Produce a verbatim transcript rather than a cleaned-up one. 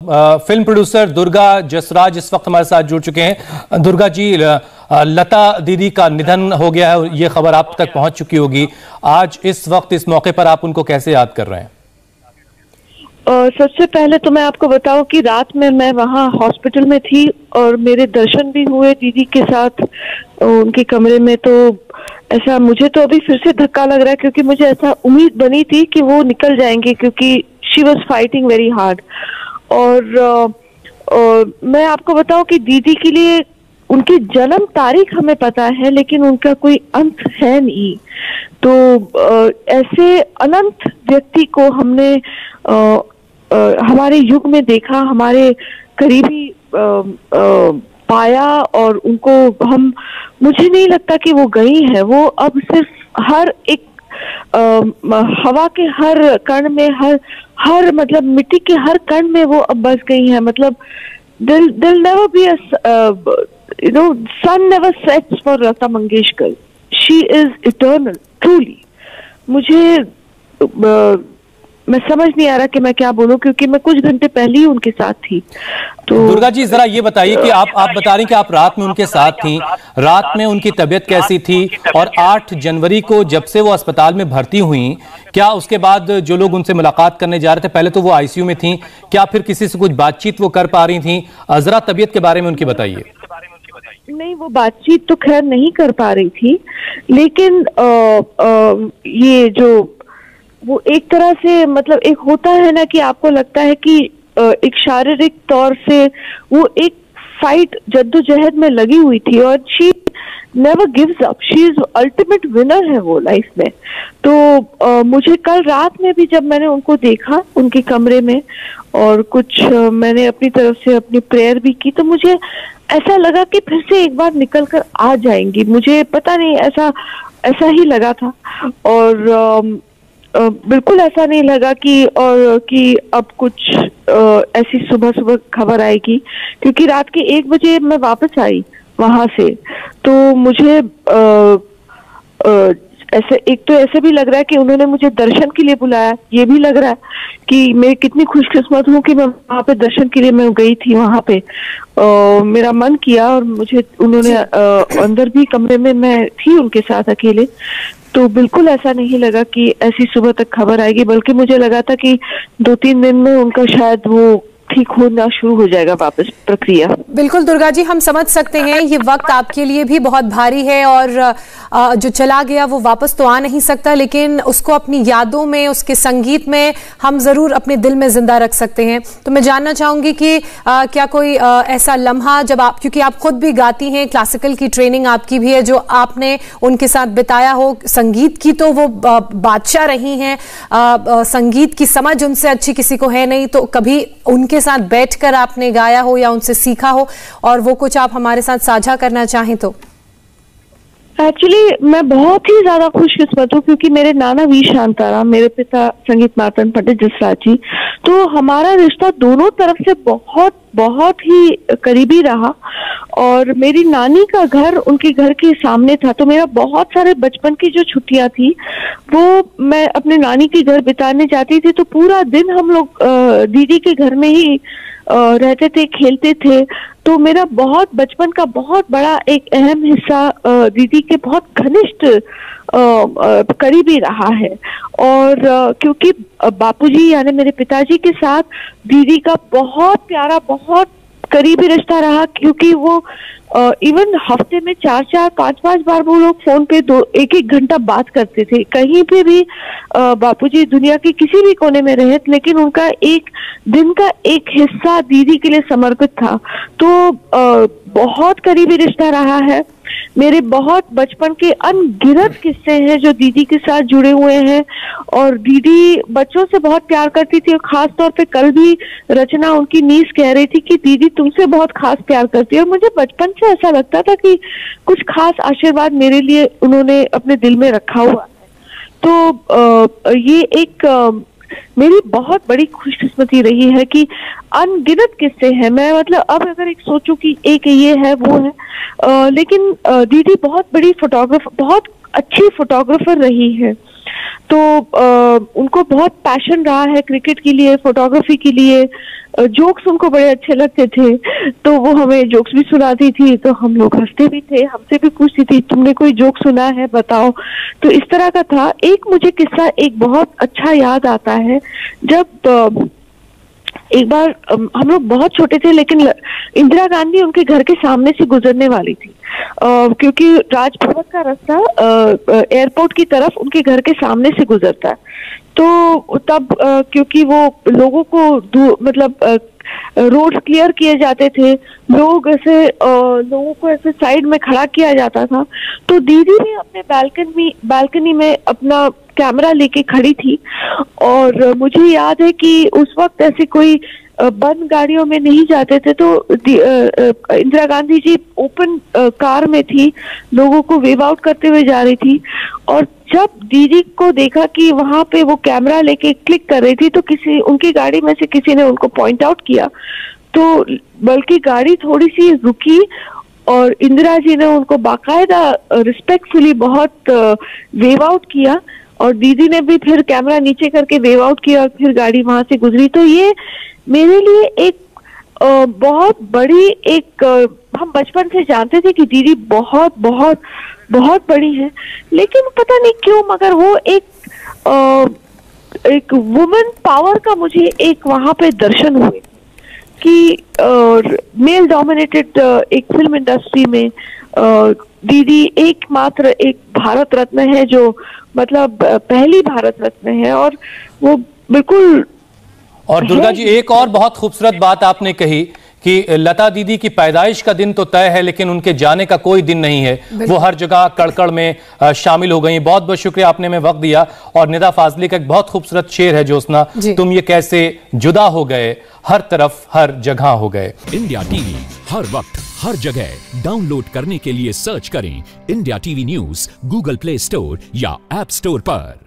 Film producer Durga Jasraj इस वक्त हमारे साथ जुड़ चुके हैं। दुर्गा जी, लता दीदी का निधन हो गया है, ये खबर आप तक पहुंच चुकी होगी। आज इस वक्त इस मौके पर आप उनको कैसे याद कर रहे हैं? Uh, सबसे पहले तो मैं आपको बताऊं कि रात में मैं वहाँ हॉस्पिटल में थी और मेरे दर्शन भी हुए दीदी के साथ उनके कमरे में। तो ऐसा मुझे तो अभी फिर से धक्का लग रहा है, क्योंकि मुझे ऐसा उम्मीद बनी थी कि वो निकल जाएंगे, क्योंकि she was fighting very hard. और uh, uh, मैं आपको बताऊं कि दीदी के लिए उनकी जन्म तारीख हमें पता है, लेकिन उनका कोई अंत है नहीं। तो uh, ऐसे अनंत व्यक्ति को हमने uh, Uh, हमारे युग में देखा, हमारे करीबी uh, uh, पाया, और उनको हम, मुझे नहीं लगता कि वो गई है। वो अब सिर्फ हर एक uh, हवा के हर कण में, हर हर मतलब मिट्टी के हर कण में वो अब बस गई है। मतलब दिल दिल never be you know son never sets for Lata Mangeshkar. She is eternal truly. मुझे uh, मैं समझ नहीं आ रहा कि मैं क्या बोलूं, क्योंकि मैं कुछ घंटे पहले ही उनके साथ थी। तो दुर्गा जी, जरा ये बताइए कि आप आप बता रही कि आप रात में उनके साथ थी, रात में उनकी तबीयत कैसी थी? और आठ जनवरी को जब से वो अस्पताल में भर्ती हुई, क्या उसके बाद जो लोग उनसे मुलाकात करने जा रहे थे, पहले तो वो आईसीयू में थी, क्या फिर किसी से कुछ बातचीत वो कर पा रही थी? जरा तबीयत के बारे में उनकी बताइए। नहीं, वो बातचीत तो खैर नहीं कर पा रही थी, लेकिन आ, आ, ये जो वो एक तरह से, मतलब एक होता है ना कि आपको लगता है कि एक शारीरिक तौर से वो एक फाइट जद्दोजहद में लगी हुई थी, और she never gives up. She is ultimate winner है वो लाइफ में। तो आ, मुझे कल रात में भी जब मैंने उनको देखा उनके कमरे में, और कुछ आ, मैंने अपनी तरफ से अपनी प्रेयर भी की, तो मुझे ऐसा लगा कि फिर से एक बार निकल कर आ जाएंगी। मुझे पता नहीं, ऐसा ऐसा ही लगा था। और आ, Uh, बिल्कुल ऐसा नहीं लगा कि और कि अब कुछ uh, ऐसी सुबह सुबह खबर आएगी, क्योंकि रात के एक बजे मैं वापस आई वहां से। तो मुझे uh, uh, ऐसे, एक तो ऐसे भी लग रहा है कि उन्होंने मुझे दर्शन के लिए बुलाया। ये भी लग रहा है कि मैं कितनी खुशकिस्मत हूँ कि मैं वहाँ पे दर्शन के लिए मैं गई थी। वहां पे uh, मेरा मन किया, और मुझे उन्होंने uh, अंदर भी कमरे में मैं थी उनके साथ अकेले। तो बिल्कुल ऐसा नहीं लगा कि ऐसी सुबह तक खबर आएगी, बल्कि मुझे लगा था कि दो तीन दिन में उनका शायद वो ठीक होना शुरू हो जाएगा वापस प्रक्रिया। बिल्कुल दुर्गा जी, हम समझ सकते हैं ये वक्त आपके लिए भी बहुत भारी है, और जो चला गया वो वापस तो आ नहीं सकता, लेकिन उसको अपनी यादों में, उसके संगीत में हम जरूर अपने दिल में जिंदा रख सकते हैं। तो मैं जानना चाहूंगी कि आ, क्या कोई आ, ऐसा लम्हा जब आप, क्योंकि आप खुद भी गाती हैं, क्लासिकल की ट्रेनिंग आपकी भी है, जो आपने उनके साथ बिताया हो, संगीत की तो वो बादशाह रही हैं, संगीत की समझ उनसे अच्छी किसी को है नहीं, तो कभी उनके साथ बैठकर आपने गाया हो या उनसे सीखा हो, और वो कुछ आप हमारे साथ साझा करना चाहें तो? एक्चुअली मैं बहुत ही ज्यादा खुशकिस्मत हूँ, क्योंकि मेरे नाना वी शांताराम, मेरे पिता संगीत मातन पंडित जसराज जी, तो हमारा रिश्ता दोनों तरफ से बहुत बहुत ही करीबी रहा। और मेरी नानी का घर उनके घर के सामने था, तो मेरा बहुत सारे बचपन की जो छुट्टियां थी वो मैं अपने नानी के घर बिताने जाती थी। तो पूरा दिन हम लोग दीदी के घर में ही रहते थे, खेलते थे। तो मेरा बहुत बचपन का बहुत बड़ा एक अहम हिस्सा दीदी के बहुत घनिष्ठ करीबी रहा है। और क्योंकि बापूजी यानी मेरे पिताजी के साथ दीदी का बहुत प्यारा, बहुत करीबी रिश्ता रहा, क्योंकि वो इवन हफ्ते में चार चार पांच पांच बार वो लोग फोन पे दो एक एक घंटा बात करते थे। कहीं पे भी बापूजी दुनिया के किसी भी कोने में रहे, लेकिन उनका एक दिन का एक हिस्सा दीदी के लिए समर्पित था। तो आ, बहुत करीबी रिश्ता रहा है। मेरे बहुत बचपन के अनगिनत किस्से हैं जो दीदी के साथ जुड़े हुए हैं, और दीदी बच्चों से बहुत प्यार करती थी। और खास तौर पे कल भी रचना, उनकी नीस, कह रही थी कि दीदी तुमसे बहुत खास प्यार करती है। और मुझे बचपन से ऐसा लगता था कि कुछ खास आशीर्वाद मेरे लिए उन्होंने अपने दिल में रखा हुआ है। तो आ, ये एक आ, मेरी बहुत बड़ी खुशकिस्मती रही है कि अनगिनत किस्से हैं। मैं मतलब अब अगर एक सोचूं कि एक ये है वो है, आ, लेकिन आ, दीदी बहुत बड़ी फोटोग्राफर, बहुत अच्छी फोटोग्राफर रही है। तो आ, उनको बहुत पैशन रहा है क्रिकेट के लिए, फोटोग्राफी के लिए। जोक्स उनको बड़े अच्छे लगते थे, तो वो हमें जोक्स भी सुनाती थी, तो हम लोग हंसते भी थे, हमसे भी पूछती थी तुमने कोई जोक सुना है बताओ। तो इस तरह का था। एक मुझे किस्सा एक बहुत अच्छा याद आता है, जब आ, एक बार हम लोग बहुत छोटे थे, लेकिन इंदिरा गांधी उनके घर के सामने से गुजरने वाली थी, आ, क्योंकि राजभवन का रास्ता एयरपोर्ट की तरफ उनके घर के सामने से गुजरता है। तो तब आ, क्योंकि वो लोगों को मतलब रोड क्लियर किए जाते थे, लोग ऐसे आ, लोगों को ऐसे साइड में खड़ा किया जाता था, तो दीदी भी अपने बालकनी बालकनी में अपना कैमरा लेके खड़ी थी। और मुझे याद है कि उस वक्त ऐसे कोई बंद गाड़ियों में नहीं जाते थे, तो इंदिरा गांधी जी ओपन कार में थी, लोगों को वेव आउट करते हुए जा रही थी। और जब दीदी को देखा कि वहां पे वो कैमरा लेके क्लिक कर रही थी, तो किसी उनकी गाड़ी में से किसी ने उनको पॉइंट आउट किया, तो बल्कि गाड़ी थोड़ी सी रुकी और इंदिरा जी ने उनको बाकायदा रिस्पेक्टफुली बहुत वेव आउट किया, और दीदी ने भी फिर कैमरा नीचे करके वेव आउट किया और फिर गाड़ी वहां से गुजरी। तो ये मेरे लिए एक आ, बहुत बड़ी एक आ, हम बचपन से जानते थे कि दीदी बहुत बहुत बहुत बड़ी है, लेकिन पता नहीं क्यों मगर वो एक आ, एक वुमेन पावर का मुझे एक वहां पे दर्शन हुए कि मेल डोमिनेटेड एक फिल्म इंडस्ट्री में आ, दीदी एकमात्र एक भारत रत्न है, जो मतलब पहली भारत रत्न है, और वो बिल्कुल। और दुर्गा जी, एक और बहुत खूबसूरत बात आपने कही कि लता दीदी की पैदाइश का दिन तो तय है, लेकिन उनके जाने का कोई दिन नहीं है, वो हर जगह कड़कड़ में शामिल हो गई। बहुत बहुत शुक्रिया, आपने हमें वक्त दिया। और निदा फाजली का एक बहुत खूबसूरत शेर है ज्योत्सना, तुम ये कैसे जुदा हो गए, हर तरफ हर जगह हो गए। इंडिया टीवी हर वक्त हर जगह डाउनलोड करने के लिए सर्च करें India TV news Google Play Store या ऐप स्टोर पर।